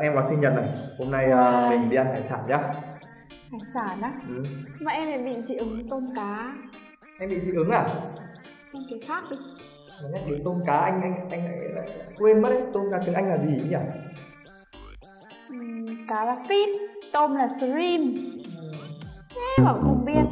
em vào sinh nhật này. Hôm nay mình đi ăn hải sản nhá. Hải sản á? Ừ. Mà em lại bị dị ứng với tôm cá. Em bị dị ứng à? Em cái khác đi. Mà nhắc đến tôm cá anh lại quên mất đấy. Tôm cá tiếng Anh là gì nhỉ? Cá là fish, tôm là shrimp. Thế mà cũng không biết.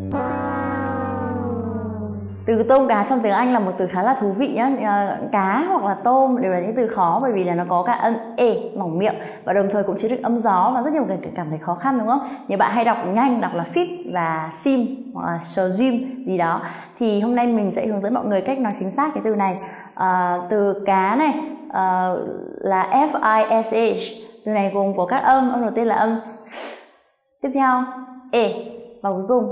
Từ tôm cá trong tiếng Anh là một từ khá là thú vị nhá. Cá hoặc là tôm đều là những từ khó bởi vì là nó có cả âm e mỏng miệng và đồng thời cũng chứa được âm gió và rất nhiều người cảm thấy khó khăn, đúng không? Nhiều bạn hay đọc nhanh, đọc là fish và sim hoặc là shrimp gì đó. Thì hôm nay mình sẽ hướng dẫn mọi người cách nói chính xác cái từ này. Từ cá này là fish. Từ này gồm có các âm đầu tiên là âm tiếp theo e và cuối cùng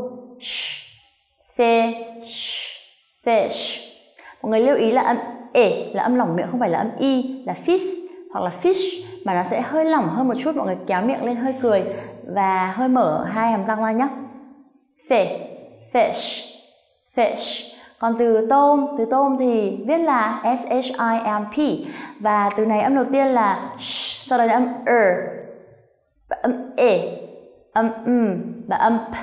fish. Mọi người lưu ý là âm e là âm lỏng miệng, không phải là âm y là fish hoặc là fish, mà nó sẽ hơi lỏng hơn một chút. Mọi người kéo miệng lên hơi cười và hơi mở hai hàm răng ra nhé. Fish. Còn từ tôm thì viết là shimp và từ này âm đầu tiên là sh, sau đó là âm và âm e, âm và âm p.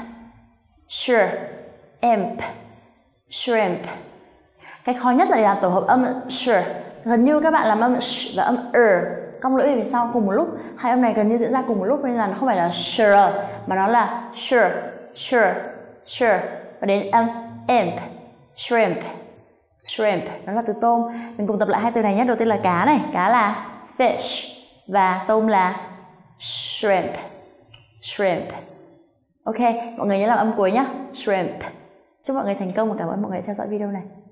Shrimp. Cái khó nhất là để làm tổ hợp âm sh. Gần như các bạn làm âm sh và âm cong lưỡi về phía sau cùng một lúc. Hai âm này gần như diễn ra cùng một lúc nên là nó không phải là sure mà nó là sure. Và đến âm imp, shrimp. Đó là từ tôm. Mình cùng tập lại hai từ này nhé. Đầu tiên là cá này, cá là fish và tôm là shrimp. Ok, mọi người nhớ làm âm cuối nhé. Shrimp. Chúc mọi người thành công và cảm ơn mọi người đã theo dõi video này.